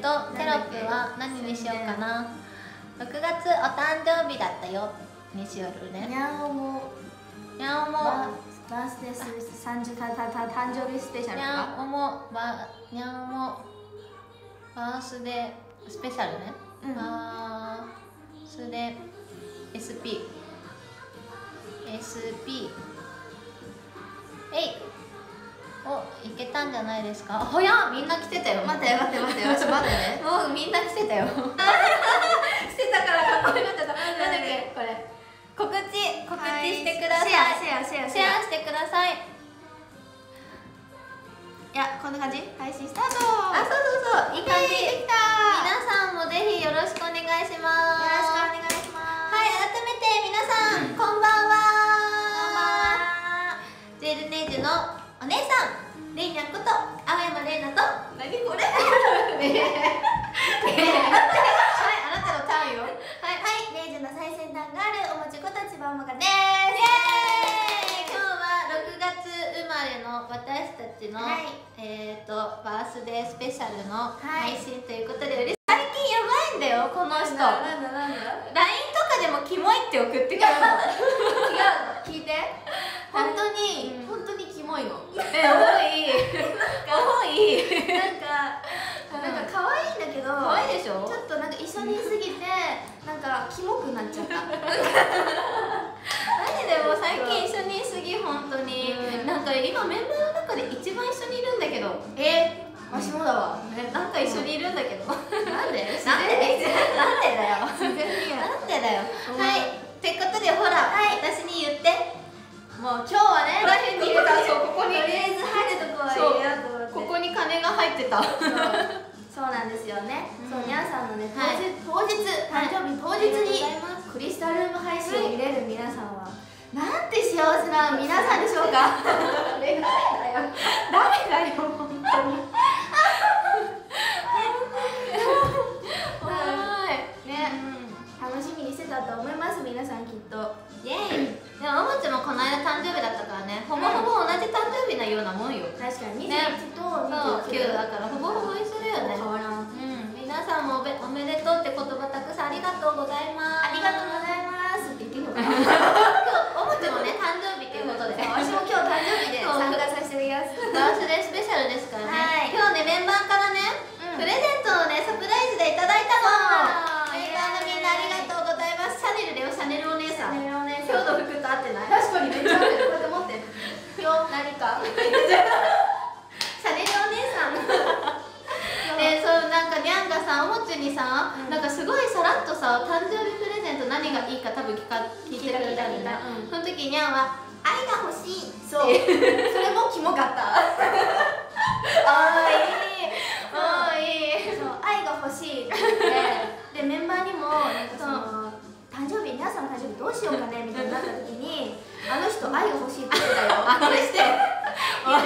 テロップは何にしようかな。6月お誕生日だったよにしよるね。 にゃおもにゃおもバースデー誕生日スペシャルとにゃか。 おもにゃおもバースデースペシャルね。バースデー SP えいお、いけたんじゃないですか。ほや、みんな来てたよ。 待って待って待って、待ってね。 もうみんな来てたよ。来てたからかっこよかった。なんだっけこれ。告知してください。 シェアしてください。 いや、こんな感じ。配信スタート。 あ、そういい感じ。 できた。 皆さんもぜひよろしくお願いします。 よろしくお願いします。 はい、改めて皆さん、こんばんは。ジェルネージュのお姉さん、レイニャンこと青山レイナと。何これ？はい、あなたのターンよ。 はい、レイジの最先端があるおもちこと千葉おまかです。 今日は6月生まれの私たちの、バースデースペシャルの配信ということで、最近やばいんだよこの人。 なんだ LINE とかでもキモいって送ってくるの。 違う、聞いて。本当にキモいの。 多いなんか可愛いんだけど。 可愛いでしょ。 ちょっとなんか一緒にいすぎて、なんかキモくなっちゃった。 マジでもう最近一緒にいすぎ本当に。なんか今メンバーの中で一番一緒にいるんだけど。 わしもだわ。 なんか一緒にいるんだけど。 なんで？ なんでだよ。 自然にや。 なんでだよ。はい。ってことでほら、私に言って。 もう今日はね、 ここら辺に入れた。そう、ここに。 とりあえず入るとこは入れようと思って。 ここに金が入ってた。 そうなんですよね。そう、にゃんさんのね、 はい当日、誕生日当日にありがとうございますクリスタルルーム配信を見れる皆さんは、なんて幸せな皆さんでしょうか。 ダメだよ。 ダメだよ、本当に。ね、楽しみにしてたと思います、皆さんきっと。 イエーイ。でもおもちもこの間誕生日だったからね、ほぼほぼ同じ誕生日なようなもんよ。 確かにね 21とそう、9 29 だからほぼほぼ一緒だよね。 変わらん。 皆さんもおめでとうって言葉たくさんありがとうございます。 ありがとうございますって言っていいのかな。 今日おもちもね誕生日ということで、 私も今日誕生日で参加させていただきます。 バースデースペシャルですからね。今日ねメンバーからね、プレゼントをねサプライズでいただいたの。メンバーのみんなありがとうございます。シャネルだよ、シャネルお姉さん。今日の服と合ってない？ 確かにめっちゃ合ってる。こうやって持って今日何かシャネルお姉さん。そうなんかにゃんがさ、おもちにさ、なんかすごいさらっとさ、誕生日プレゼント何がいいか多分聞いてくれたんだよね。その時にゃんは愛が欲しい。 そう。それもキモかった。そう、愛が欲しいって言って、でメンバーにもなんかその誕生日、皆さんの誕生日どうしようかねみたいになった時に、あの人愛が欲しいって言ってたよ。 あの人。 言って、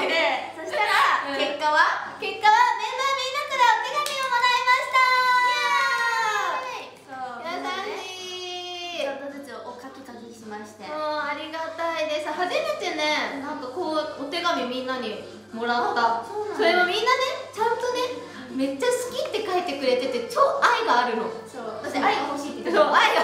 そしたら結果はメンバーみんなからお手紙をもらいました。 そう、 優しい。 ちょっとずつお書きしまして。 ありがたいです。初めてね、なんかこうお手紙みんなにもらった。それもみんなね、ちゃんとね、めっちゃ好きって書いてくれてて、超愛があるの。 そう、私愛が欲しいって言ってそう、 た。 愛が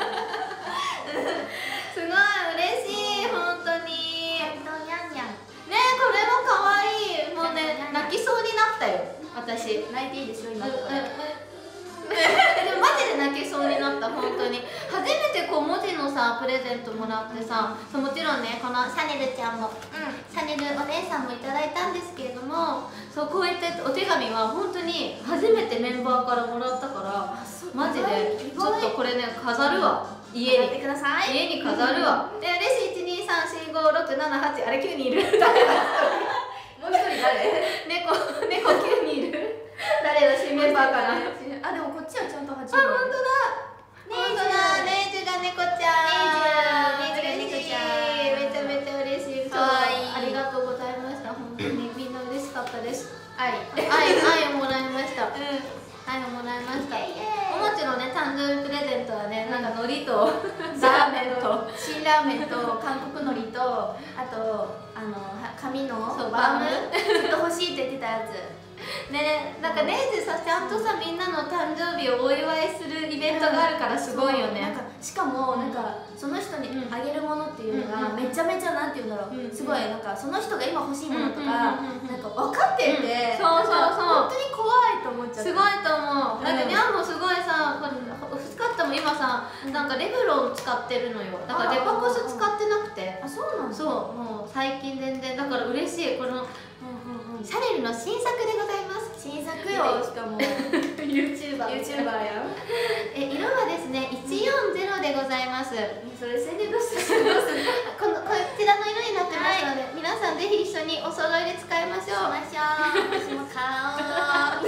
すごい嬉しい、本当に。ね、これも可愛い。もうね、泣きそうになったよ、私。 泣いていいですよ、今の。 でもマジで泣きそうになった、本当に。初めてこう文字のさプレゼントもらってさ、もちろんねこのシャネルちゃんも、シャネルお姉さんもいただいたんですけれども、そうこういったお手紙は本当に初めてメンバーからもらったから、マジでちょっとこれね飾るわ、家に。家に飾るわ。で嬉しい。123456788、あれ9人いる。誰がもう一人誰？ 猫9人いる。誰だ新メンバーかな。 あ、でもこっちはちゃんと8人。 あ、本当だ。レイジュが猫ちゃん。 レイジュが猫ちゃん。 めちゃめちゃ嬉しい。ありがとうございました。本当にみんな嬉しかったです。愛をもらいました。愛をもらいました。おもちのね誕生日プレゼントはね、なんか海苔とラーメンと辛ラーメンと韓国海苔と、あと紙のバームずっと欲しいって言ってたやつ。 ね、なんか年中さちゃんとさみんなの誕生日をお祝いするイベントがあるからすごいよね。 なんかしかもなんかその人にあげるものっていうのがめちゃめちゃなんていうんだろう、すごいなんかその人が今欲しいものとかなんか分かってて、 そうそうそう、 本当に怖いと思っちゃった。 すごいと思う。なんかニャンもすごいさ、欲しかったもん今さ、なんかレブロン使ってるのよ。だからデパコス使ってなくて。 あ、そうなんだ。 そう、もう最近全然だから嬉しい。このシャネルの新作でございます。 新作よ、しかも YouTuber やん。 色はですね140でございます。 それ宣伝どうするこちらの色になってますので、皆さんぜひ一緒にお揃いで使いましょう。 私も買おう。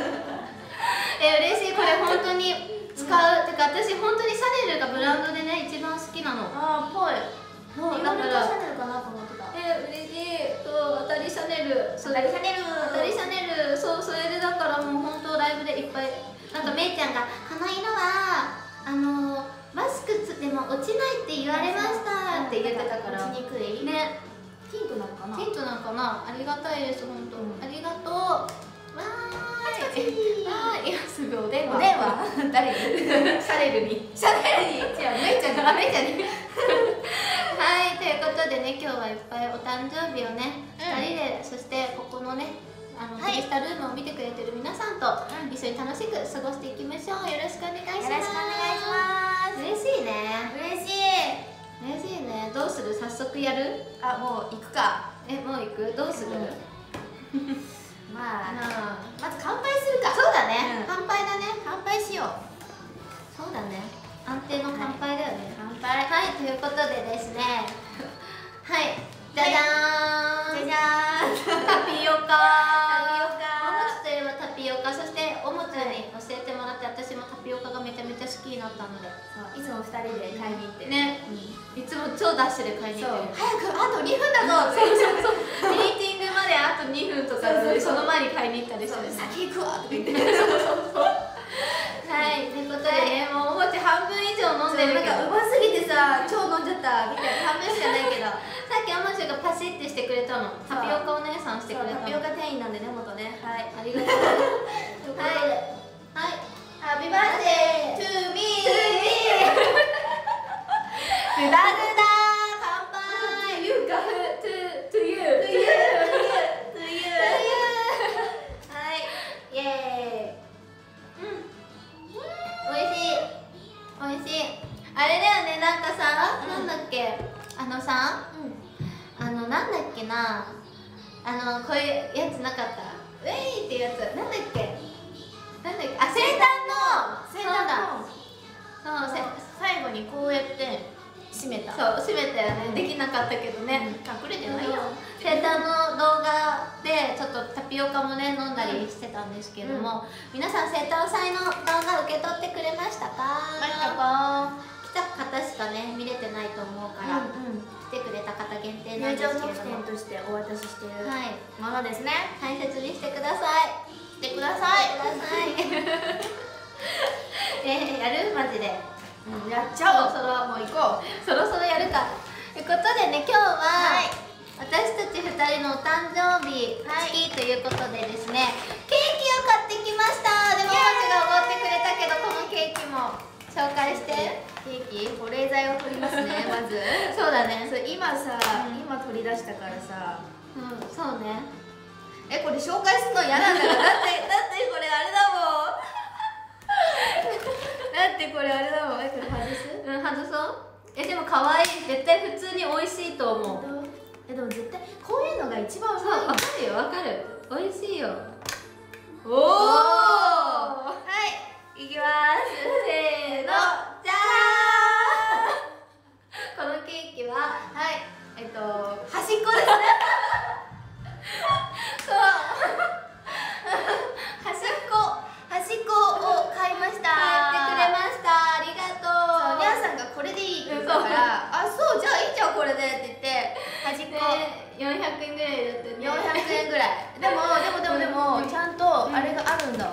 嬉しい。これ本当に使う、てか私本当にシャネルがブランドでね一番好きなの。 あー、ぽい。 そうだからシャネルかなと思ってた。 嬉しい。そう、当たりシャネル、 当たりシャネル、 当たりシャネル、そう、それでだからもう本当ライブでいっぱい、なんかめいちゃんがこの色はマスクつっても落ちないって言われましたって言ってたから落ちにくいね。 ティントなのかな。 ティントなんかな。ありがたいです本当、ありがとう。わーい、わーい、今すぐお電話。 お電話誰に？ シャネルに。 シャネルに。 違う、めいちゃんが、めいちゃんに。はい、ということでね、今日はいっぱいお誕生日をね、2人で、そしてここのね、クリスタルームを見てくれてる皆さんと一緒に楽しく過ごしていきましょう。よろしくお願いします。 よろしくお願いします。 嬉しいね。 嬉しい。 嬉しいね。どうする？早速やる？ あ、もう行くか。 もう行く？どうする？ まあ、まず乾杯するか。 そうだね。乾杯だね。 乾杯しよう。 そうだね。安定の乾杯だよね。 乾杯。 はい、ということでですね。はい。じゃじゃーん。 じゃじゃーん。 タピオカ。 タピオカ。 おもちといえばタピオカ。そしておもちに教えてもらって、私もタピオカがめちゃめちゃ好きになったので。 いつも2人で買いに行ってね。いつも超ダッシュで買いに行ってる。 早くあと2分だぞ。 そうそうそう。ミーティングまであと2分とかで、その前に買いに行ったりしてる。 先行くわとか言って。 はい、ということでね、もうおもち半分以上飲んでるけど、 なんかうますぎてさ、超飲んじゃったみたいな。半分しかないけど。 さっきおもちがパシッてしてくれたの。タピオカお姉さんしてくれたの。 タピオカ店員なんでね、元ね。はい、 ありがとう。はい、はい、 ハッピーバースデートゥーミー。 グダグダ乾杯。You got to you。はい、イエーイ。おいしい、おいしい。あれだよね、なんかさ、なんだっけ、さ、なんだっけな、こういうやつなかった？ウェイっていうやつ、なんだっけ、あ、生誕の、 生誕の、 そう、 最後にこうやって閉めた。 そう、閉めたよね。できなかったけどね。 隠れてないよ。 生誕の動画でちょっとタピオカもね飲んだりしてたんですけども、皆さん生誕祭の動画受け取ってくれましたか？来た方しかね見れてないと思うから、来てくれた方限定なん入ですけれども、 場特典としてお渡ししているはい、 ものですね。 大切にしてください。 してください。 やる？マジで。 やっちゃおう。 もう行こう。そろそろやるか。ということでね、今日は、私たち2人のお誕生日式ということでですね、ケーキを買ってきました。でもおもちがおごってくれたけど、このケーキも紹介して。 ケーキ保冷剤を取りますね。まずそうだね。 今さ、今取り出したからさ、 そうね。 これ紹介するの嫌なんだから。だってこれあれだもん。だってこれあれだもん。これ外す？ 外そう。でも可愛い。絶対普通に美味しいと思う。 でも絶対こういうのが一番うそう、わかるよ、わかる。美味しいよ。 おお。はい、いきます。せーの、じゃーん。 このケーキは、 はい、端っこですね。そう。端っこを買いました。 買ってくれました。ありがとう。 ニャンさんがこれでいいって言ったから、あ、そう、じゃあいいじゃんこれでって言って端っこ 400円ぐらいだったね。 400円ぐらい。でもちゃんとあれがあるんだわ。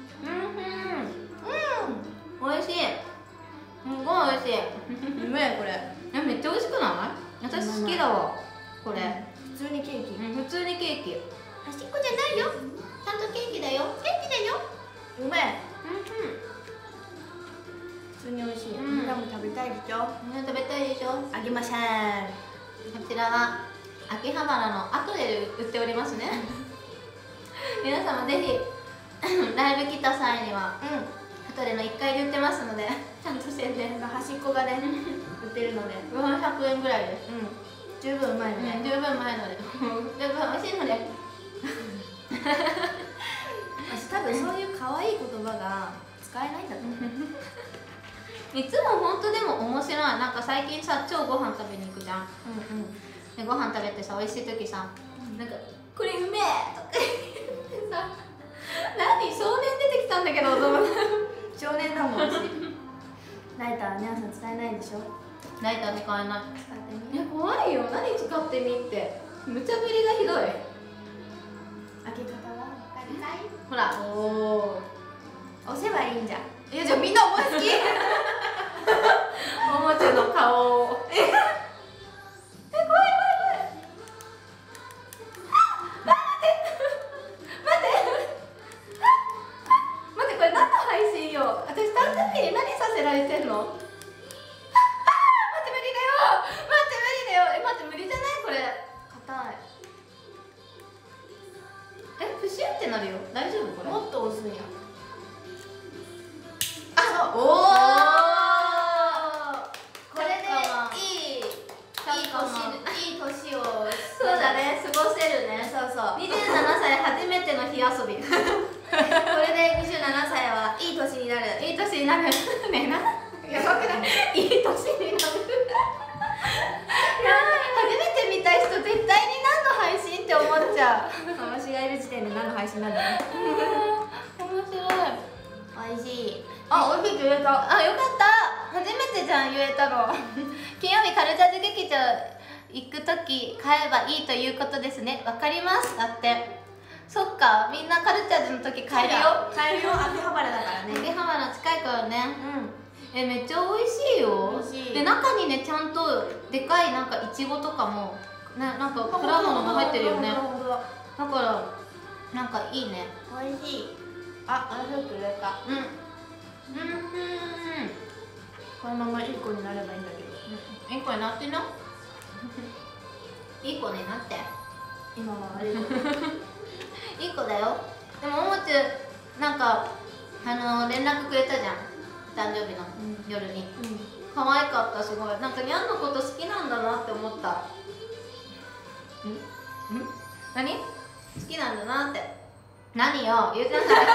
あげません。 こちらは秋葉原のアトレで売っておりますね皆様ぜひライブ来た際にはアトレの1階で売ってますのでちゃんと宣伝が端っこがね売ってるので 400円ぐらいです。 十分うまいので、 十分前ので十分美味しいので私多分そういう可愛い言葉が使えないんだと思う。 いつも本当でも面白い。なんか最近さ超ご飯食べに行くじゃん。でご飯食べてさ美味しい時さなんか「これうめえ!」とか言ってさ何少年出てきたんだけどと思って少年だもん私。ライター皆さん使えないでしょ。 ライター使えない。 使ってみ。 いや怖いよ。何使ってみって無茶ぶりがひどい。 開け方は分かりかい。 ほらお押せばいいんじゃん。 いやじゃあみんな思いつきももちの顔を怖い怖い待ってこれ何の配信よ。私誕生日に何させられてんの。待って無理だよ。待って無理だよ。待って無理じゃないこれ。 硬い。 プシュってなるよ。大丈夫これ。 もっと押すんや。 あ、おお。これでいい年を。そうだね、過ごせるね。 そうそう。 27歳初めての火遊び。 これで27歳はいい年になる。 いい年になる。ねえな。やばくない？いい年になる。初めて見た人絶対に何の配信って思っちゃう。 私がいる時点で何の配信なんだろう。 面白い。 美味しい。 あ、美味しいって言えた。あ、よかった。初めてじゃん言えたの。金曜日カルチャーズ劇場行くとき買えばいいということですね。わかります。だって。そっか、みんなカルチャーズの時買えるよ。 買えるよ。秋葉原だからね。 秋葉原近いからね。めっちゃ美味しいよ。 美味しい。 で中にねちゃんとでかいなんかいちごとかもなんか果物も入ってるよね。だからなんかいいね。 美味しい。あ、ちょっと入れた。このままいい子になればいいんだけど。 いい子になってな。いい子になって。 今は悪い子。 いい子だよ。でもももちなんか連絡くれたじゃん。誕生日の夜に。可愛かったすごい。なんかにゃんのこと好きなんだなって思った。何？好きなんだなって。何よ言ってなさ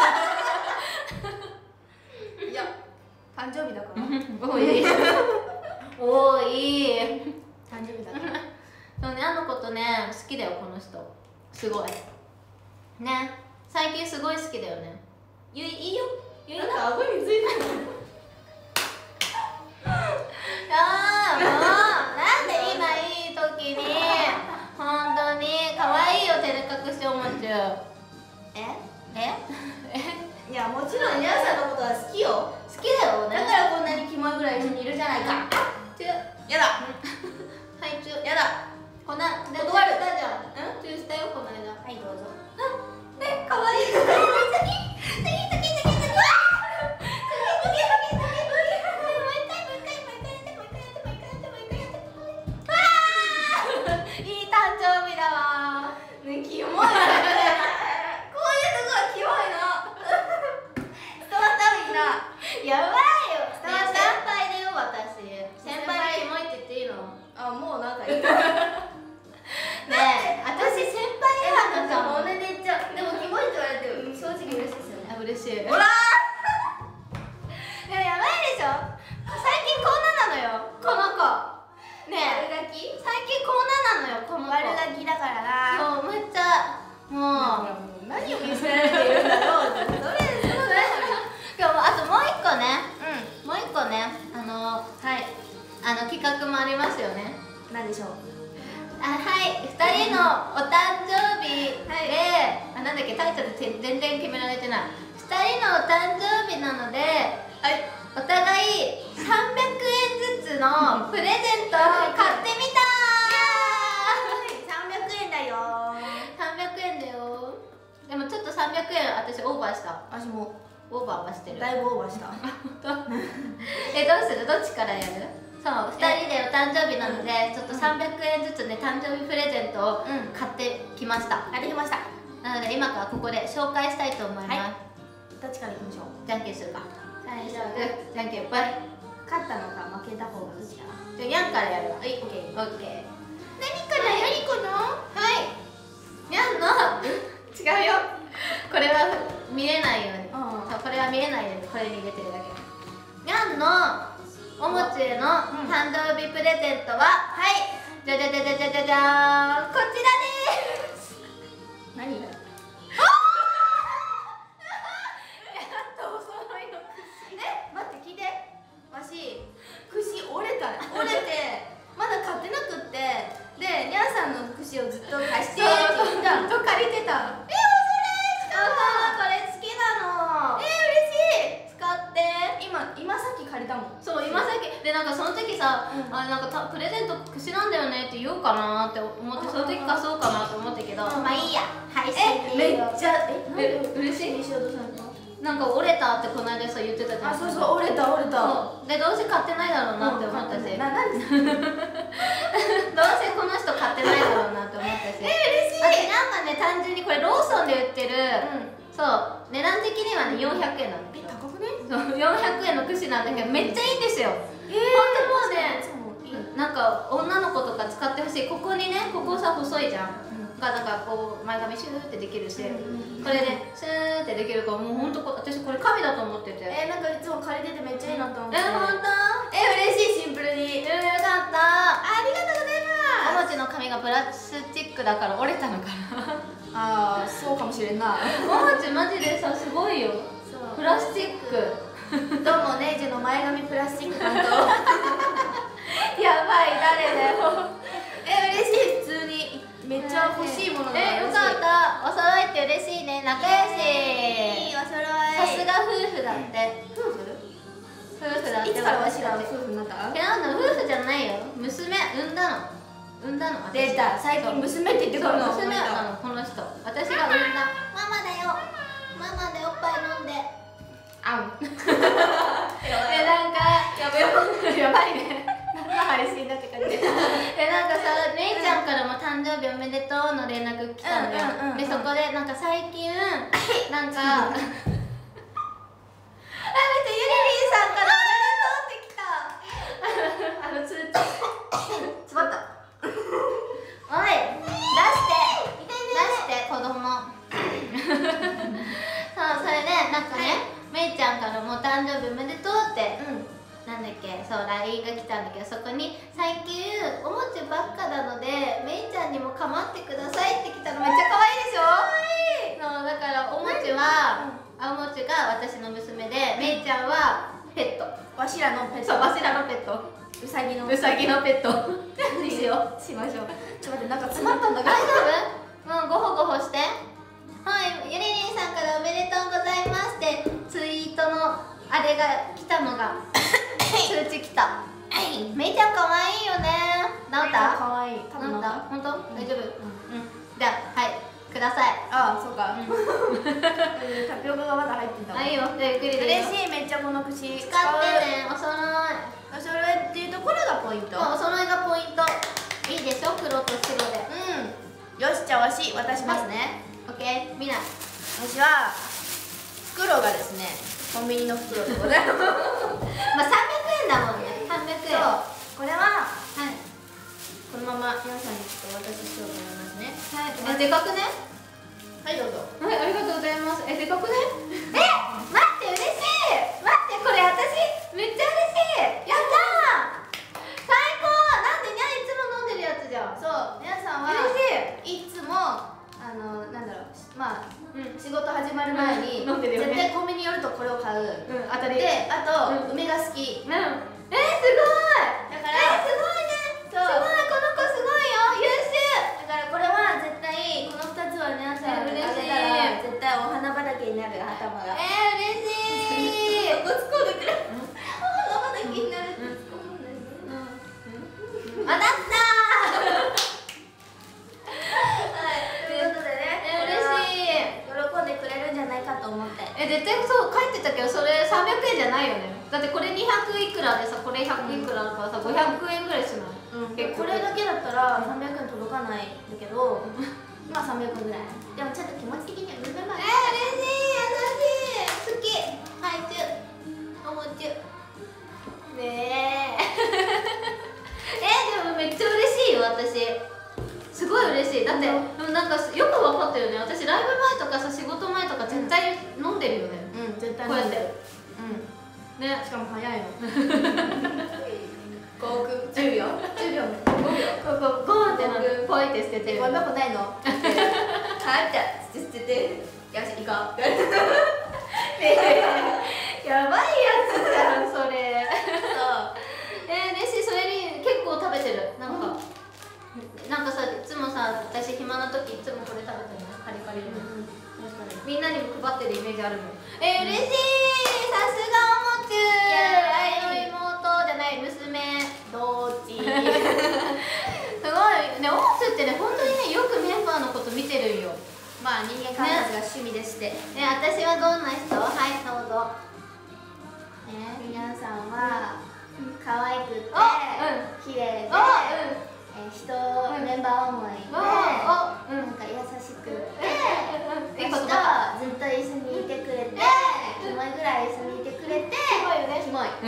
い。 いや、誕生日だから。 おい。おい。 誕生日だから。 そうね、あの子とね好きだよこの人。すごい。ね、最近すごい好きだよね。いいよ。 なんか顎についてる。 ああもうなんで今いい時に本当に可愛いよ照れ隠しおもちゅ。 いや、もちろん皆さんのことは好きよ。 好きだよね。 だからこんなにキモいぐらい一緒にいるじゃないか。やだ。 はいチュやだ。 こんな断る。じゃん。チューしたよこの間。 はい、どうぞ。 可愛い。嬉しい。ほらでもやばいでしょ。最近こんななのよこの子ね。 悪ガキ？ 最近こんななのよこの子。 悪ガキだからな。 そうめっちゃもう何を見せられているんだろう。それ今日もあともう一個ね。もう一個ね企画もありますよね。 何でしょう。 はい、2人のお誕生日で、なんだっけタイトル全然決められてない。2人のお誕生日なので、お互い300円ずつのプレゼントを買ってみたー。300円だよ。 300円だよ。でもちょっと300円私オーバーした。 私もオーバーはしてる。 だいぶオーバーした。 どうする？どっちからやる？ そう2人でお誕生日なので、ちょっと300円ずつね誕生日プレゼントを買ってきました。 買ってきました。 なので今からここで紹介したいと思います。 どっちからいきましょう。 じゃんけんするか。 最初じゃんけんぽい。 勝ったのか負けた方がどっちかな。 じゃあにゃんからやるわ。はい、オッケー。何かな、何この。はい。にゃんの。違うよ。これは見れないように。そう、これは見れないように、これに入れてるだけ。にゃんの。おもちへの誕生日プレゼントは、はい。じゃじゃじゃじゃじゃじゃじゃーん。こちらです。 何だ。をずっと貸してって言ったずっと借りてた。おしゃれ。しかもこれ好きなの。嬉しい。使って今さっき借りたもん。 そう今さっきでなんかその時さ、あなんかプレゼント串なんだよねって言おうかなって思ってその時貸そうかなと思ったけど、まあいいや配信めっちゃ嬉しい。なんか折れたってこの間さ言ってたじゃん。 あ、そうそう折れたでどうせ買ってないだろうなって思ったし、どうせこの人買ってないだろうなって思ったし、 嬉しい。 なんかね単純にこれローソンで売ってる、そう値段的にはね400円なの。 高くね。 そう400円の串なんだけどめっちゃいいんですよ。本当もうねなんか女の子とか使ってほしい。ここにねここさ細いじゃん。がなんかこう前髪シューってできるし、これでシューってできるからもう本当私これ神だと思ってて。 なんかいつも借りててめっちゃいいなと思って。 本当？ 嬉しいシンプルに。 よかった。 ありがとうございます。 おもちの髪がプラスチックだから折れたのかな。 ああそうかもしれんな。 おもちマジでさすごいよ。プラスチック。 どうもネイジの前髪プラスチック担当。 やばい誰だよ。 嬉しい。普通にめっちゃ欲しいものだ。 よかった。お揃いって嬉しいね。仲良し。 いいお揃い。 さすが夫婦だって。夫婦だって。 いつからわしら夫婦になった？ なんだ夫婦じゃないよ。娘産んだの。 出た。最近娘って言ってくるの。 娘なのこの人。私が産んだ。ママだよ。ママでおっぱい飲んで。あん。なんかやばいね。配信だって感じでなんかさ、めいちゃんからも誕生日おめでとうの連絡来たんだよ。でそこでなんか最近なんか待ってゆりりんさんからおめでとうって来た。通知つばったおい出して子供そうそれでなんかねめいちゃんからも誕生日おめでとうってなんだっけ、そう LINE が来たんだけど、そこに最近おもちばっかなのでめいちゃんにも構ってくださいって来たの。めっちゃ可愛いでしょ。そうだからおもちが私の娘でめいちゃんはペット。 わしらのペット。 そうわしらのペット。うさぎのペットにしよう。しましょう。 ちょっと待ってなんか詰まったんだけど。 大丈夫？もうゴホゴホして。はい、ゆりりんさんからおめでとうございますってツイートのあれが来たのが通知来た。めいちゃん可愛いよね。治った？ 可愛い。 治った？本当？大丈夫？じゃあはいください。 ああそうか。タピオカがまだ入ってた。 いいよ。ゆっくりでいいよ。 嬉しい。めっちゃこの串使ってね。お揃いっていうところがポイント。 お揃いがポイント。いいでしょ黒と白で。 よしじゃあわし渡しますね。 オッケー。みな。わしは袋がですねコンビニの袋でございます。 まあ300円だもんね。300円。 これはこのまま皆さんにちょっとお渡ししようと思いますね。 はい。でかくね。 はいどうぞ。 はい、ありがとうございます。でかくね。待って嬉しい。待ってこれ私めっちゃ嬉しい。やったー。最高。なんでにゃんいつも飲んでるやつじゃん。 そう皆さんは嬉しい。 いつもなんだろうまあ仕事始まる前に飲んでるよね。 絶対コンビニ寄るとこれを買う。 当たり。 であと梅が好き。 すごい。だからすごいね。すごいこの子すごいよ。優秀。 だからこれは絶対この2つは皆さんあげたら絶対お花畑になる頭が。 嬉しい。 突っ込んでくる。お花畑になるって突っ込むんだよね。 当たったー。ということでね、 喜んでくれるんじゃないかと思って。 絶対対そう書いてたけど、それ300円じゃないよね。だってこれ200いくらでさ、これ100いくらだからさ、500円ぐらいするの。 これだけだったら300円届かないんだけど、まあ300円ぐらい。でもちゃんと気持ち的には嬉しい、優しい、好き。はい、チュー、おもちゅねでもめっちゃ嬉しいよ、私。すごい嬉しい。だって、でもなんかよく分かったよね。私ライブ前とかさ、仕事前とか絶対飲んでるよね。 絶対こうやってね、しかも早いの航空10秒5秒こうゴーンってなってポイって捨ててる。 ゴミ箱ないのはいじゃあ捨てて、よし行こうやばいやつじゃんそれ。 そう嬉しい。それに結構食べてる。なんかさ、いつもさ、私暇な時いつもこれ食べてるの、カリカリの。みんなにも配ってるイメージあるもん。嬉しい。さすがおもちゅ愛の妹じゃない娘。 どっちすごいね。おもちゅってね、本当にね、よくメンバーのこと見てるんよ。 まあ人間観察が趣味でして私はどんな人？はい、どうぞ。 皆さんは可愛くて綺麗で人メンバー思いでなんか優しくてずっと一緒にいてくれて、キモいぐらい一緒にいてくれて、キモいよね、キモい。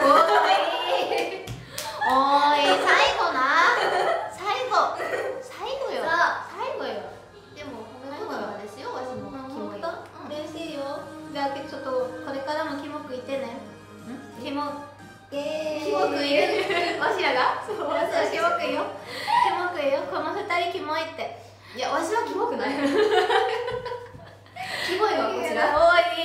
おい、最後な。最後よ。最後よ。 でも褒め言葉ですよ、わしもキモい。 嬉しいよ。じゃあちょっとこれからもキモくいてね。キモくいる。わしらが？そう、キモくいよ。キモくいよ。この2人キモいって。 いや、わしはキモくない。キモいわ、こちら。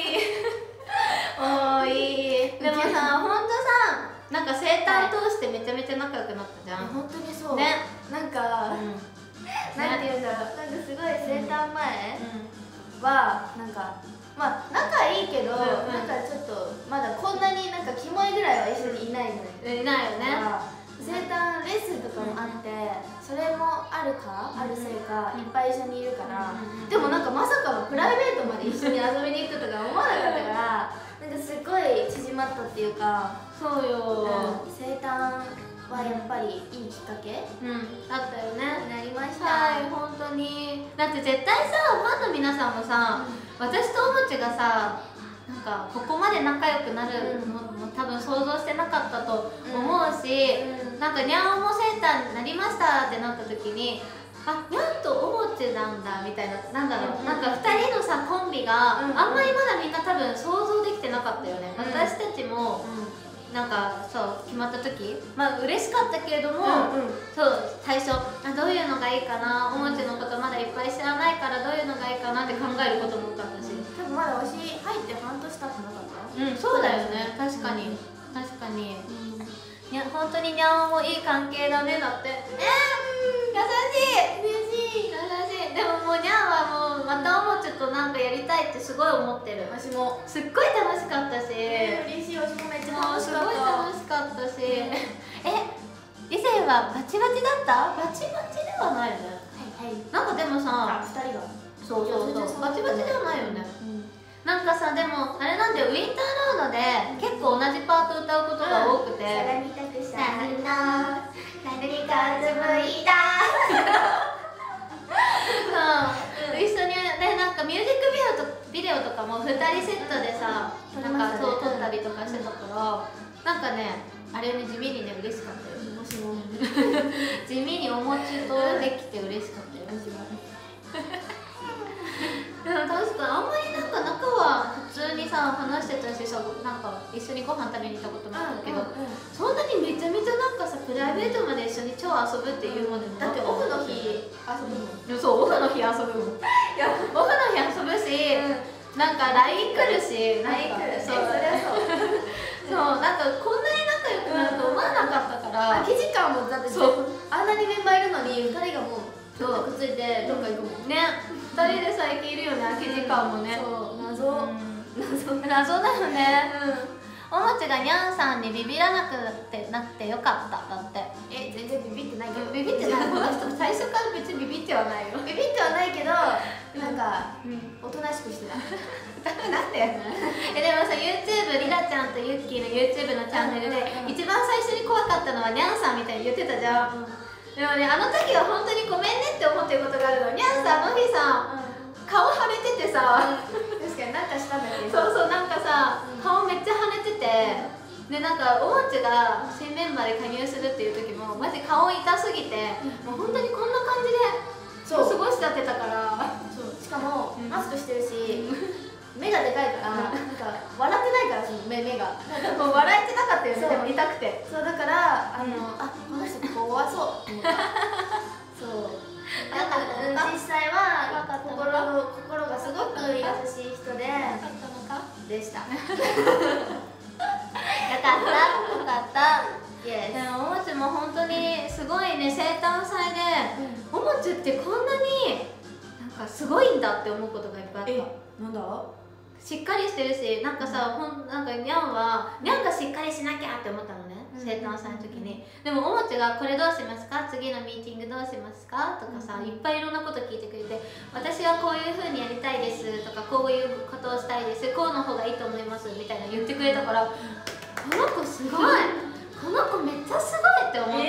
おい。でもさ、ほんとさ、なんか生誕通してめちゃめちゃ仲良くなったじゃん。 本当にそう。 ね。 なんか、なんていうんだろう。なんかすごい生誕前は、なんか、まあ仲いいけど、なんかちょっとまだこんなになんかキモいぐらいは一緒にいないのよ。 いないよね。 生誕レッスンとかもあって、それもあるせいかいっぱい一緒にいるから、でもなんかまさかのプライベートまで一緒に遊びに行くとか思わなかったから、なんかすごい縮まったっていうか。 そうよ。 生誕はやっぱりいいきっかけだったよね。 なりました。 はい、本当に。だって絶対さ、ファンの皆さんもさ、私とおもちがさ、なんかここまで仲良くなるのも多分想像してなかったと思うし、なんかにゃんおも生誕になりましたってなった時に、あ、にゃんとおもちなんだみたいな、なんだろう、なんか2人のさコンビがあんまりまだみんな多分想像できてなかったよね。私たちもなんかそう決まった時、まあ嬉しかったけれども、そう最初どういうのがいいかな、おもちのことまだいっぱい知らないからどういうのがいいかなって考えることも多かったし、 多分まだわし入って半年経ってなかった。 そうだよね。確かに確かに。いや本当ににゃんもいい関係だね。だって優しい優しい。でももうにゃんはもうまたおもちとなんかやりたいってすごい思ってる。 私もすっごい楽しかったし、 嬉しい。私もめっちゃ楽しすかった。 ごい楽しかったし、以前はバチバチだった？バチバチではないよね。なんかでもさ、 2人がそうバチバチではないよね。なんかさ、でもあれなんだよ、ウィンターロードで結構同じパート歌うことが多くて、 さらにたくさんの何かつぶいた一緒にでなんかミュージックビデオとかも2人セットでさ、なんかそう撮ったりとかしてたから、なんかね、あれね、地味にね嬉しかったよ。 私も地味にお餅とできて嬉しかったよ。でも確かにあんまりなんか中は普通にさ話してたしさ、なんか一緒にご飯食べに行ったこともあったけど、そんなにめちゃめちゃなんかさプライベートまで一緒に超遊ぶっていうまでもだってオフの日遊ぶもん。 そう、オフの日遊ぶもん。いや、オフの日遊ぶし、なんか LINE 来るし、 LINE 来る。 そう、 そりゃそうそう、なんかこんなに仲良くなると思わなかったから。 空き時間もだってあんなにメンバーいるのに2人がもうくっついてどっか行くもんね。2人で最近いるよね、空き時間もね。 そう、謎だよね。おもちがにゃんさんにビビらなくなってよかった。だって全然ビビってないけど。 ビビってない。この人最初から別にビビってはないよ。 ビビってはないけど、なんかおとなしくしてた。 なんででもさ YouTube リラちゃんとユッキーの YouTube のチャンネルで一番最初に怖かったのはニャンさんみたいに言ってたじゃん、でもねあの時は本当にごめんねって思ってることがあるの。ニャンさんあの日さ、顔腫れててさ確かになんかしたんだけど、 そうそう、なんかさ顔めっちゃ腫れてて、でなんかおもちが新メンバーで加入するっていう時もマジ顔痛すぎて、もう本当にこんな感じで過ごしちゃってたから。 そうしかもマスクしてるし、目がでかいからなんか笑ってないから、その目がもう笑えてなかったよね。でも痛くて、 そうだからこの人怖そうって思った。そうなんか実際は心がすごく優しい人でした。よかったでもおもちも本当にすごいね、生誕祭で、おもちってこんなになんかすごいんだって思うことがいっぱいあった。 なんだ？ しっかりしてるし、なんかさ、なんかニャンがしっかりしなきゃって思ったのね、生誕祭の時に。でもおもちがこれどうしますか、次のミーティングどうしますかとかさ、いっぱいいろんなこと聞いてくれて、私はこういう風にやりたいですとか、こういうことをしたいです、こうの方がいいと思いますみたいな言ってくれたから、この子すごい、この子めっちゃすごいって思った、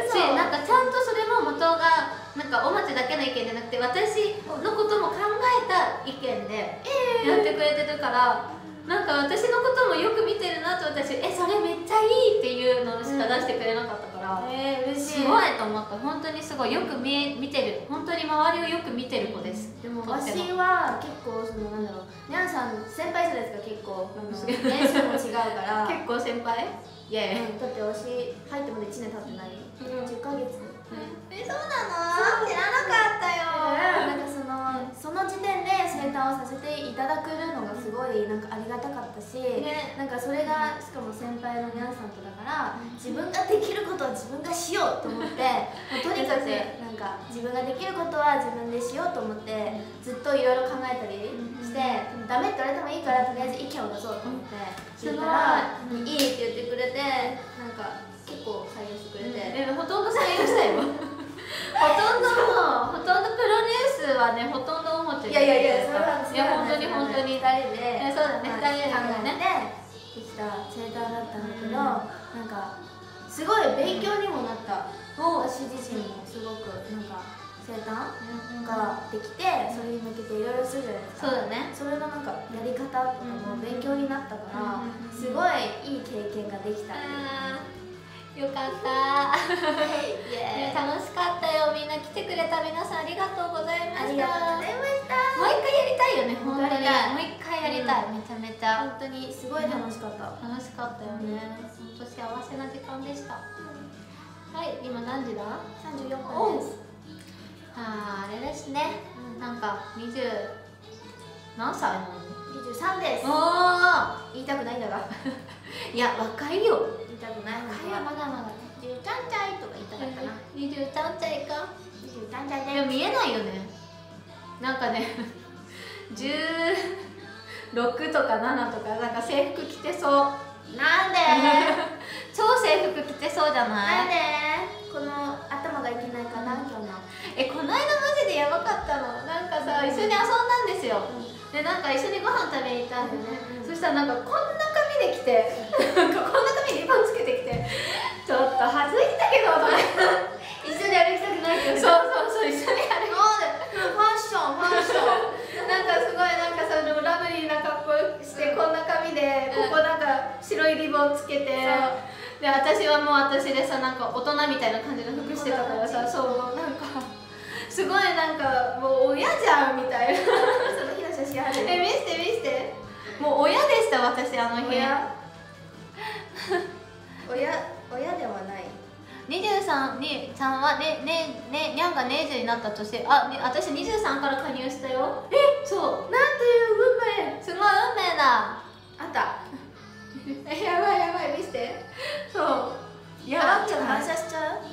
し、なんかちゃんとそれも元がなんかおもちだけの意見じゃなくて、私のことも考えた意見でやってくれてるから、なんか私のこともよく見てるなと。私それめっちゃいいっていうのしか出してくれなかったから、 嬉しい。 すごいと思った。本当にすごいよく見てる、本当に周りをよく見てる子です。 でもわしは結構そのなんだろう、ニャンさん先輩じゃないですか、結構年数も違うから結構先輩、イエーイ。 だってわし入ってまで1年経ってない、10ヶ月。 そうなの？知らなかったよ。 なんかその時点で生誕をさせていただくのがすごいなんかありがたかったし、なんかそれがしかも先輩のニャンさんとだから、自分ができることは自分がしようと思って、もうとにかくなんか自分ができることは自分でしようと思ってずっといろいろ考えたりして、ダメって言われてもいいからとりあえず意見を出そうと思って言ったら、いいって言ってくれて、なんか結構採用してくれて、 ほとんど採用したよ。ほとんどプロデュースはね、ほとんど思ってる。 いやそれは本当に本当に 2人でそうだね、2人で考えてできた生誕だったんだけど、なんかすごい勉強にもなった。私自身もすごくなんか生誕ができて、それに向けていろいろするじゃないですか。 そうだね。 それのなんかやり方とかも勉強になったから、すごいいい経験ができた。 よかった楽しかったよ。みんな来てくれた皆さんありがとうございました。 ありがとうございました。 もう一回やりたいよね、本当に。もう一回やりたい、めちゃめちゃ。 本当にすごい楽しかった。 楽しかったよね。本当幸せな時間でした。はい、今何時だ？34分です。あれですね、なんか20何歳なの ？23です。言いたくないんだがいや、若いよ。 言いたくない。 若いよ、まだまだね。 13歳とか言いたかったな。 23歳か。 23歳でも見えないよね。なんかね16とか7とか、なんか制服着てそう。 なんで超制服着てそうじゃない？ なんでこの頭がいけないかな、今日の。 この間マジでやばかったの。なんかさ、一緒に遊んだんですよ。で、なんか一緒にご飯食べに行ったんでね。そしたらなんかこんな髪で来て、なんかこんな髪にリボンつけてきて、ちょっと恥ずいんだけどとか一緒に歩きたくないけど。 そう一緒に歩きファッションなんかすごいなんかそのラブリーな格好してこんな髪で、ここなんか白いリボンつけて、で私はもう私でさ、なんか大人みたいな感じの服してたからさ、そうなんかすごいなんかもう親じゃんみたいな。 その日の写真ある？ 見せて。もう親でした、私あの日。 親ではない。 23にちゃんはにゃんが20になった年、私23から加入したよ。そう。 なんという運命。 すごい運命だ。 あった。 やばい見せて。そう。やばくちょっと反射しちゃう。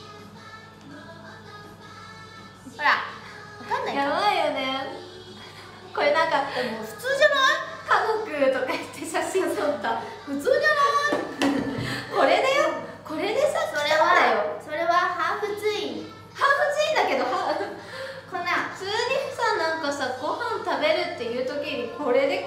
ほら、わかんない。 やばいよね。これなんかでも普通じゃない？ 家族とか言って写真撮った。 普通じゃない？ これだよ。これでさ、 それはハーフツイン。 ハーフツインだけど、 こんな普通にさ、なんかさ、ご飯食べるっていう時にこれで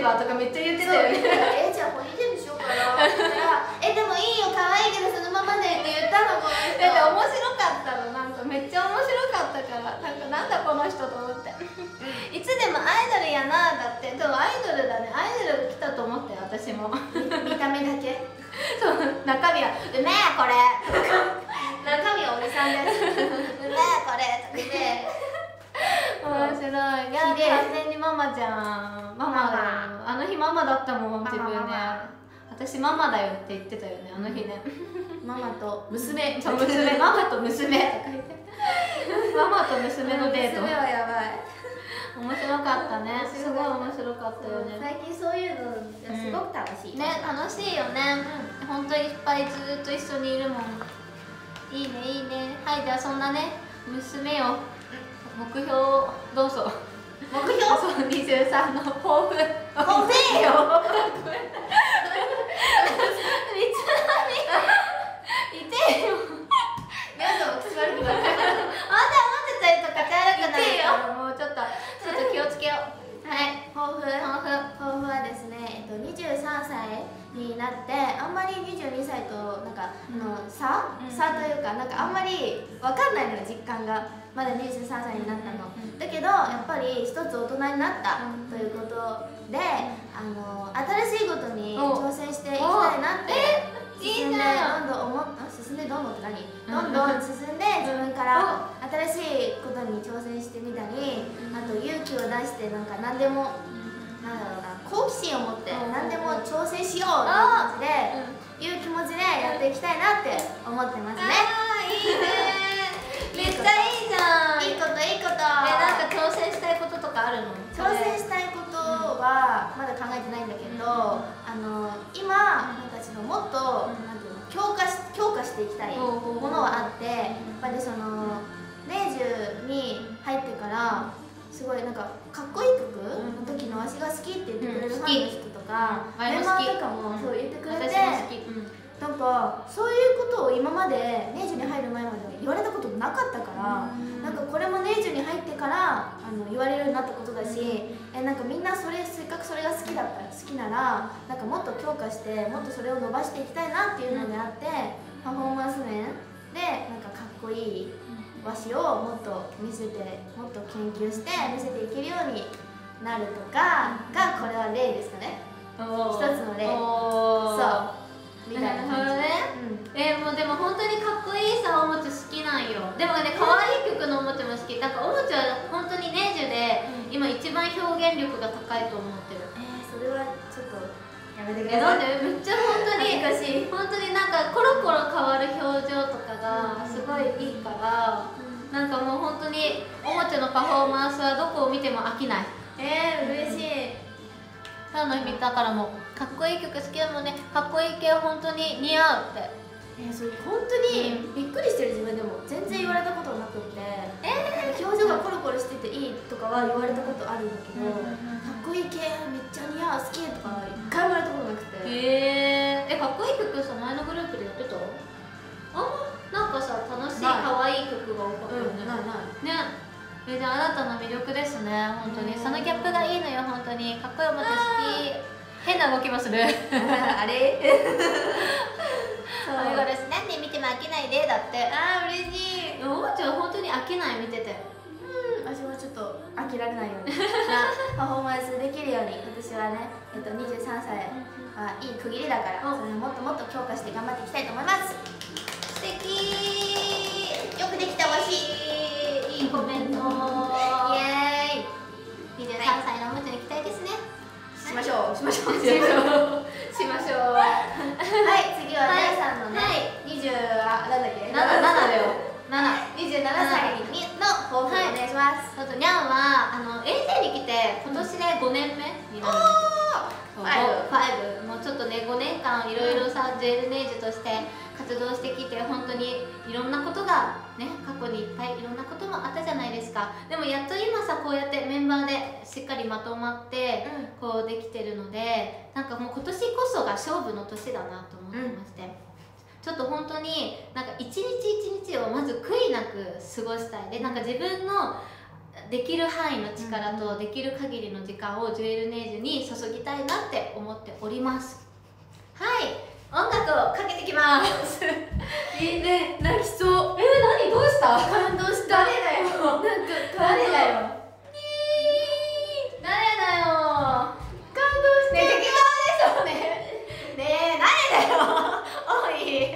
ばとかめっちゃ言ってたよね。 じゃあポニーテールしようかなって言ったらでもいいよ可愛いけどそのままでって言ったのこの人。 だって面白かったの、なんかめっちゃ面白かったから、なんだこの人と思っていつでもアイドルやな。だってでもアイドルだね、アイドル来たと思ったよ私も見た目だけそう中身は「うめえこれ」 中身はおじさんですうめえこれとかで面白い。いや完全にママじゃん。ママだよ。あの日ママだったもん自分ね。私ママだよって言ってたよねあの日ね。 ママと娘そう娘、ママと娘とか言ってママと娘のデート。 娘はやばい。 面白かったね。すごい面白かったよね。 最近そういうのがすごく楽しいね、楽しいよね。本当にいっぱいずっと一緒にいるもん。いいねいいね。はい、じゃあそんなね娘を目標どうぞ。 目標そう23の抱負。 抱負よいてよ。 皆さんも口悪くなる。 あんた思ってたりとかちゃ悪くなるからもうちょっと気をつけよう。はい。 抱負はですね、23歳になってあんまり22歳となんか差というかなんかあんまり分かんないのよ実感が。まだ23歳になったの。だけどやっぱり一つ大人になったということで新しいことに挑戦していきたいなって進んでどんどんって何どんどん進んで自分から新しいことに挑戦してみたりあと勇気を出してなんか何でもなんだろうな好奇心を持って何でも挑戦しようっていう気持ちでやっていきたいなって思ってますね。 いいね。めっちゃいいじゃん。 いいこといいこと。 なんか挑戦したいこととかあるの？ 挑戦したいことはまだ考えてないんだけど、今なんかもっとなんていうの強化していきたいものはあって、やっぱりレイジュに入ってからすごいなんかかっこいい曲の時のわしが好きって言ってくれるファンの人とかメンバーとかもそう言ってくれて。なんかそういうことを今までネイジュに入る前までは言われたことなかったから、なんかこれもネイジュに入ってから言われるようになったことだし、なんかみんなせっかくそれが好きならなんかもっと強化してもっとそれを伸ばしていきたいなっていうのであって、パフォーマンス面でなんかかっこいい和紙をもっと見せてもっと研究して見せていけるようになるとかがこれは例ですかね。一つの例。そうみたいな感じ。 もうでも本当にかっこいいさおもち好きなんよ。でもね可愛い曲のおもちも好き。なんかおもちは本当にネイジュで今一番表現力が高いと思ってる。 それはちょっとやめてくなださい。 んでめっちゃ本当になんかコロコロ変わる表情とかがすごいいいから、なんかもう本当におもちのパフォーマンスはどこを見ても飽きない。 嬉しい。 ファンの人だからもかっこいい曲好きだもんね。かっこいい系本当に似合うって。 それ本当にびっくりしてる自分でも全然言われたことなくって、表情がコロコロしてていいとかは言われたことあるんだけど、かっこいい系めっちゃ似合う好きとか一回も言われたことなくて。 かっこいい曲さ前のグループでやってた？なんかさ楽しい可愛い曲が多かったよね。ね。じゃああなたの魅力ですね本当に。そのギャップがいいのよ本当に。かっこいいおもち好き。変な動きもする。 あれ？ そうです。何年見ても飽きないでだって。 嬉しい。 おもちは本当に飽きない見てて。 私もちょっと飽きられないようにパフォーマンスできるように私はね、23歳はいい区切りだからそれをもっともっと強化して頑張っていきたいと思います。 素敵。 よくできたわし。 いいコメント。 イエーイ。 23歳のおもちに期待ですね。 しましょう。 はい、 次は姉さんのね、なんだっけ？ 7だよ。 27歳の抱負お願いします。 にゃんはAJ に来て今年で5年目になるんですよ。5もうちょっとね5年間いろいろさジュエルネイジュとして活動してきて本当にいろんなことがね過去にいっぱいいろんなこともあったじゃないですか。でもやっと今さこうやってメンバーでしっかりまとまってこうできてるので、なんかもう今年こそが勝負の年だなと思ってまして、ちょっと本当になんか一日一日をまず悔いなく過ごしたい。でなんか自分のできる範囲の力とできる限りの時間をジュエルネージュに注ぎたいなって思っております。はい、音楽をかけてきますいいね、泣きそう。何どうした？感動した。誰だよ、なんか誰だよ、誰だよ、感動して。ねえ、適当でしょね。ねえ、誰だよおい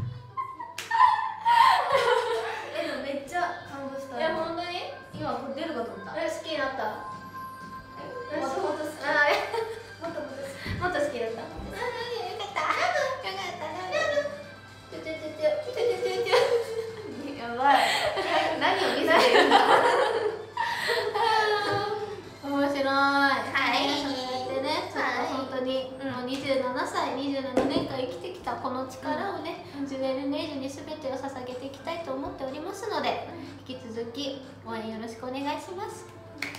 でもめっちゃ感動した。 いや、本当に今これ出るかと思った。 好きになった。 もっともっと好き。もっともっと好き。 もっと好きだった。よかった。やばい。何を見せてるんだ。面白い。はい。そうやってね、ちょっと本当にもう27歳、27年間生きてきたこの力をね、ジュエルネージュに全てを捧げていきたいと思っておりますので、引き続き応援よろしくお願いします。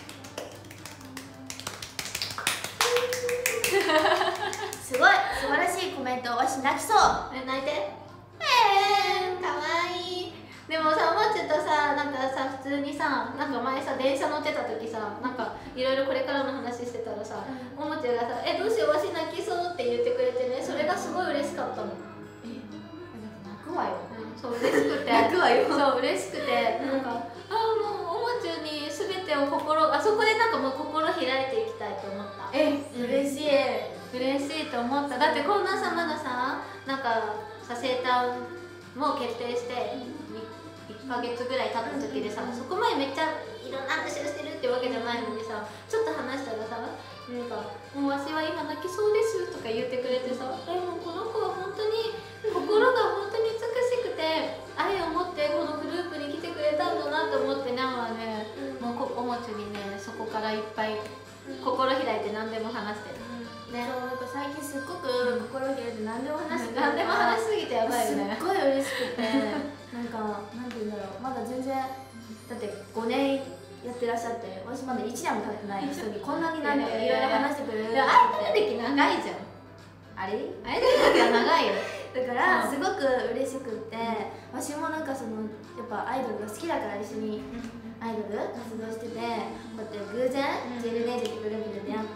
すごい素晴らしいコメント。わし泣きそう。 泣いて。かわいい。でもさ、もちとさ、なんかさ、普通にさ、なんか前さ、電車乗ってた時さ、なんかいろいろこれからの話してたらさ、ももちがさ、どうしよう、わし泣きそうって言ってくれてね、それがすごい嬉しかったの。 泣くわよ。 そう、嬉しくて。 泣くわよ。 そう、嬉しくて、なんか、もうおもちに全てをそこでなんかもう心開いていきたいと思った。 嬉しい。 嬉しいと思った。だってこんなさ、まださ、なんかさ、生誕も決定して1ヶ月ぐらい経った時でさ、そこまでめっちゃいろんな話をしてるってわけじゃないのにさ、ちょっと話したらさ、なんか「もうわしは今泣きそうです」とか言ってくれてさ、もうこの子は本当に心が本当に美しくて愛を持ってこのグループに来てくれたんだなと思って、ナンはね、もうおもちにね、そこからいっぱい心開いて何でも話してる。 ね、そう、なんか最近すっごく心開いて何でも話して何でも話しすぎてやばいよね。 すっごい嬉しくてなんか、なんて言うんだろう、まだ全然だって5年やってらっしゃって、私まだ1年も経ってない人にこんなになんかいろいろ話してくれる。 あれ歴長いじゃん。あれ歴は長いよ。 だからすごく嬉しくって、私もなんかそのやっぱアイドルが好きだから一緒にアイドル活動してて、こうやって偶然ジェルネージュってグループで出会って、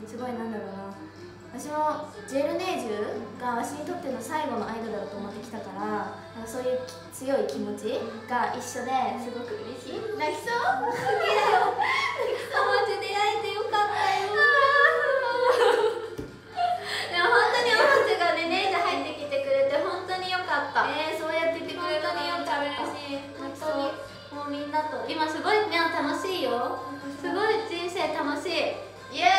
すごいなんだろうな、私もジェルネージュが私にとっての最後のアイドルだと思ってきたから、なんかそういう強い気持ちが一緒ですごく嬉しい。泣きそう。好きだよ。 おもち出会えてよかったよ。でも本当におもちがね、ネイジ入ってきてくれて本当によかった。 そうやって言ってくれたのよかった。嬉しい。本当にもうみんなと今すごいね、楽しいよ。すごい人生楽しい。イエーイ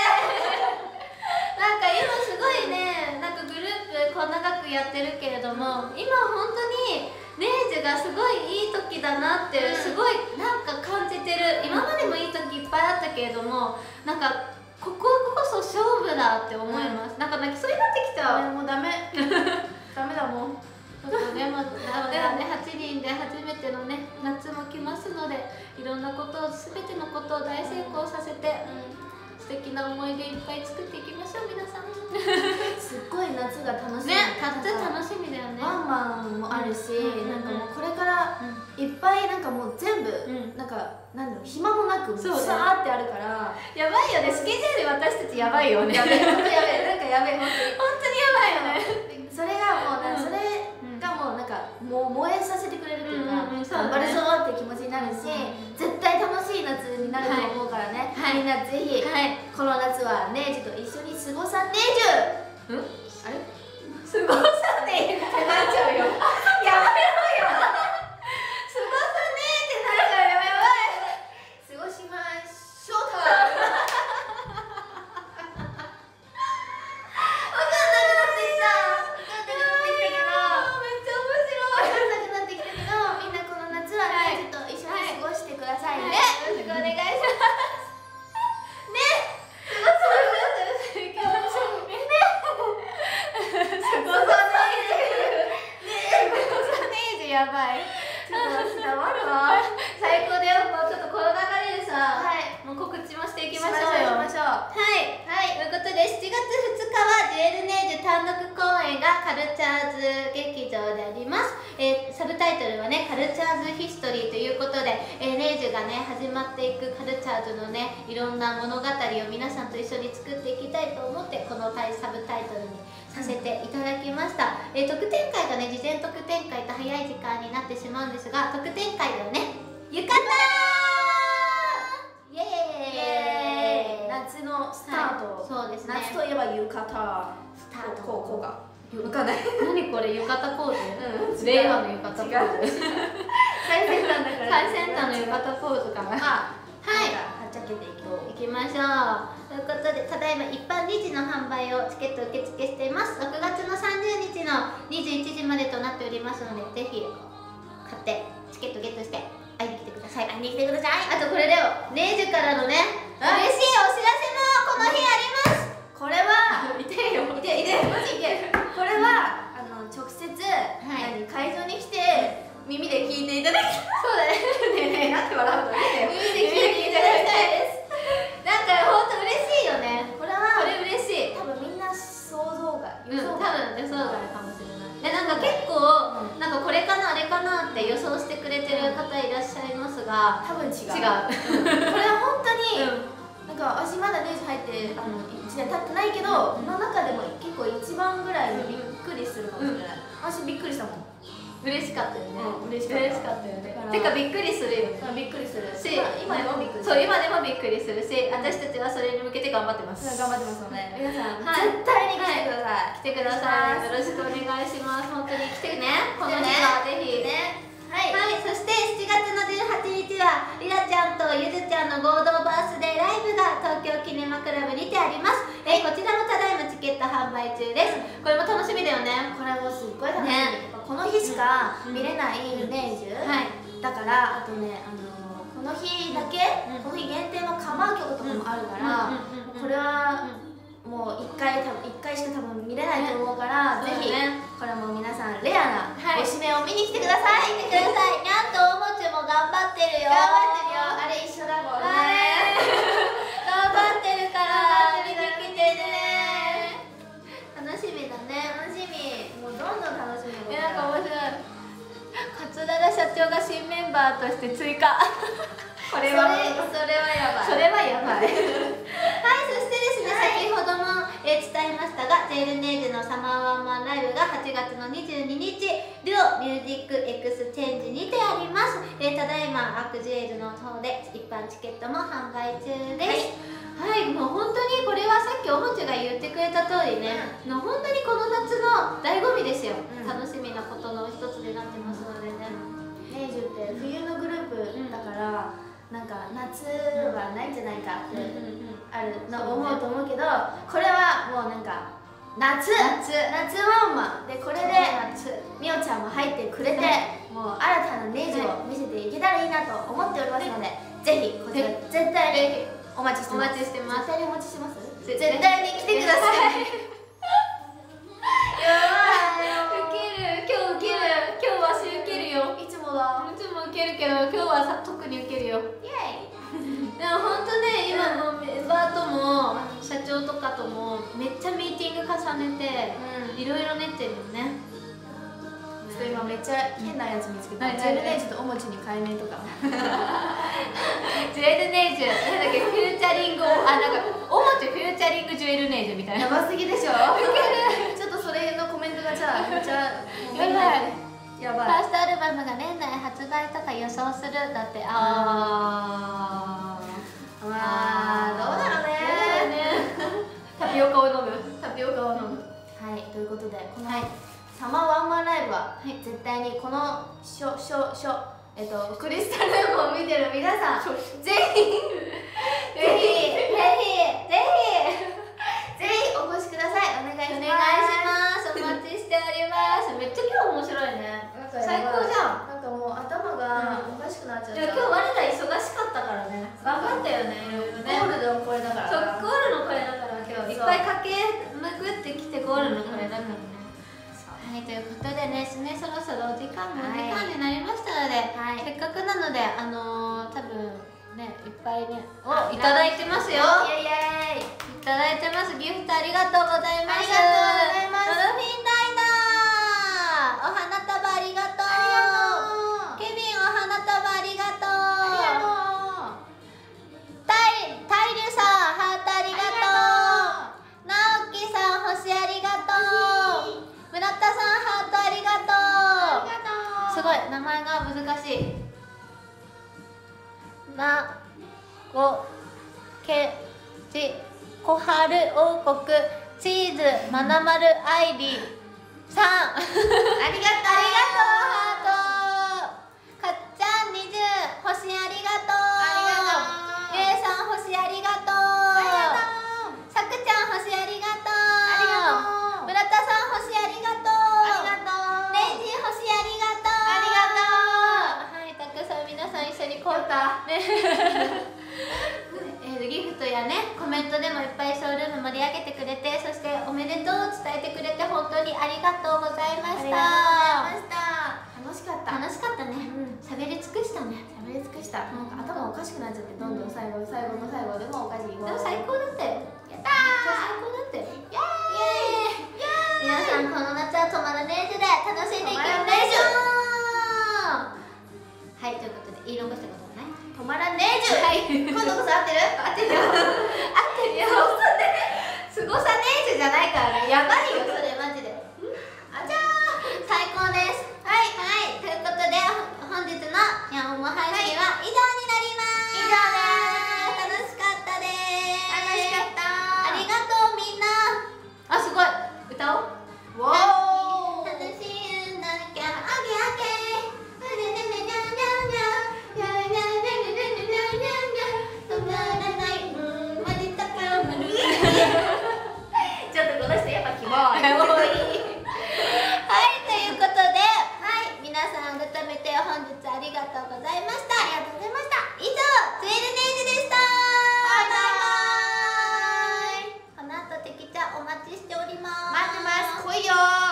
なんか今すごいね、なんかグループこん長くやってるけれども、今本当にネイジュがすごいいい時だなってすごいなんか感じてる。今までもいい時いっぱいあったけれども、なんかこここそ勝負だって思います。なんか泣きそうになってきちゃう。 もうダメダメだもん。 ちょっとね、まだね、8人で初めてのね、夏も来ますので、いろんなことを、全てのことを大成功させて、素敵な思い出いっぱい作っていきましょう、皆さん。 すっごい夏が楽しみね、夏楽しみだよね。 ワンマンもあるし、なんかもうこれからいっぱいなんかもう全部、なんかなんだろう、暇もなくさーってあるから、 やばいよね、スケジュール私たちやばいよね。 やべえ、ほんとやべえ、なんかやべえ、 本当にやばいよね。 それがもうそれがもうなんかもう燃えさせてくれるというか、頑張るぞって気持ちになるし、絶対楽しい夏になると思うからね、みんなぜひこの夏はネイジュと一緒に過ごさネイジュ。あれ過ごさねえってなっちゃうよ。やめろよ。過ごさねえってなっちゃうよ。やばい。 過ごしましょうか。 やばい。ちょっと伝わるわ。最高だよ。もうちょっとこの流れでさ、もう告知もしていきましょうよ。はい。ということで7月2日はジュエルネージュ単独公演がカルチャーズ劇場であります。サブタイトルはね、 ねカルチャーズヒストリーということで、ネイジュがね始まっていくカルチャーズのねいろんな物語を皆さんと一緒に作っていきたいと思ってこのサブタイトルにさせていただきました。特典会がね事前特典会と早い時間になってしまうんですが、特典会ではね浴衣イエーイ、 夏のスタート、 そうですね、 夏といえば浴衣スタート、 こうが浮かない何これ浴衣ポーズ、令和の浴衣ポーズ、 最先端だから最先端の浴衣ポーズかな。はい、 はっちゃけていこう。 行きましょう。ということで、ただいま一般2時の販売をチケット受付しています。6月の30日の21時までとなっておりますので、ぜひ買ってチケットゲットして会いに来てください。 会いに来てください。 あとこれだよ、ネイジュからのね嬉しいお知らせもこの日あります。 これはいてよ、 いてマジいて。これは直接会場に来て耳で聞いていただきたい。 そうだね。ねえねえ、なんて笑うの？ 耳で聞いていただきたいです。 なんか本当嬉しいよね。 これはこれ嬉しい。 多分みんな想像が多分予想があるかもしれない。なんか結構なんかこれかなあれかなって予想してくれてる方いらっしゃいますが、 多分違う。 違う。 これは本当になんか私まだネイジ入って1年経ってないけど、の中でも結構一番ぐらいびっくりするかもしれない。私びっくりしたもん。 嬉しかったよね。 嬉しかったよね。 てかびっくりするよね。 びっくりするし、 今でもびっくりする。そう、今でもびっくりするし、私たちはそれに向けて頑張ってます。 頑張ってますので、皆さん絶対に来てください。 来てください。よろしくお願いします。本当に来てね。この日はぜひね。はい、そして7月の18日はリラちゃんとゆずちゃんの合同バースデーライブが東京キネマクラブにてあります。こちらもただいまチケット販売中です。これも楽しみだよね。 これもすっごい楽しみ。この日しか見れないネイジュだから、あとねこの日だけ、この日限定のカバー曲とかもあるから、これはもう1回しか多分見れないと思うから、ぜひこれも皆さんレアなおしめを見に来てください。 見てください。にゃんとおもちも頑張ってるよ。 頑張ってるよ。あれ一緒だもんね。 頑張ってるから見に来てね。楽しみだね。 楽しみ。もうどんどん楽しみ。 なんか面白い。桂田社長が新メンバーとして追加。これはそれはやばい。 それはやばい。はい、そしてですね、先ほども伝えましたが、ジェイルネイジュのサマーワンマンライブが8月の22日、デュオミュージックエクスチェンジにてあります。ただいまアクジュエルの方で一般チケットも販売中です。はい、もう本当にこれはさっきおもちが言ってくれた通りね、本当にこの夏の醍醐味ですよ。楽しみなことの一つでなってますのでね。 ネイジュって冬のグループだから、なんか夏はないんじゃないかってあるの思うと思うけど、これはもうなんか夏ワンマンで、これでみおちゃんも入ってくれて、もう新たなネイジュを見せていけたらいいなと思っておりますので、ぜひこちら絶対にお待ちしてます。絶対にお待ちしてます。絶対に来てください。やばい。 ウケる。今日ウケる。今日はしウケるよ。 いつもだ。 いつもウケるけど、今日は特にウケるよ。 イエイ。 でも本当ね、今もメンバーとも社長とかともめっちゃミーティング重ねて、いろいろ練ってるよね。 ちょっと今めっちゃ変なやつ見つけた。ジェルネイジュとおもちに改名とか。 ジュエルネイジュ、なんだっけ、フューチャリング、なんかおもちフューチャリングジュエルネイジュみたいな。 やばすぎでしょ。ウケる。ちょっとそれのコメントがじゃあめっちゃやばい。 ファーストアルバムが年内発売とか予想するだって。 どうだろうね。 タピオカを飲む。タピオカを飲む。 はい、ということでこのサマーワンマンライブは絶対にこのクリスタルルームを見てる皆さん、ぜひお越しください。お願いします。 お待ちしております。めっちゃ今日面白いね。最高じゃん。 なんかもう頭がおかしくなっちゃった。 今日我ら忙しかったからね。頑張ったよね、いろいろね。 ゴールのこれだから。 ゴールのこれだから今日いっぱい駆け巡ってきてゴールのこれだからね。はい、ということでね、そろそろお時間もお時間になりましたので、せっかくなので多分ね、いっぱいねいただいてますよ。 イエイイエイ。 いただいてます。ギフトありがとうございます。 ありがとうございます。 ドルフィンライダーお花束ありがとう。 い名前が難しい。なごけじこはる王国チーズまなまるあいりさん。 あ